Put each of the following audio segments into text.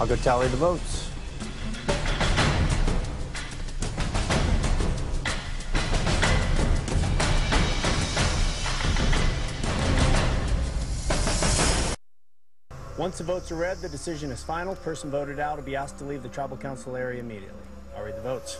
I'll go tally the votes. Once the votes are read, the decision is final. Person voted out will be asked to leave the tribal council area immediately. I'll read the votes.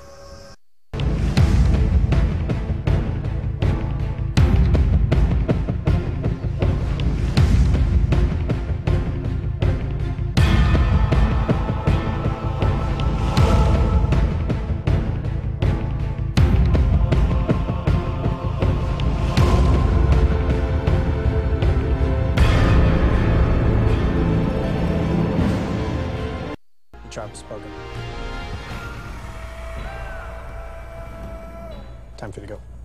Tribe has spoken. Time for you to go.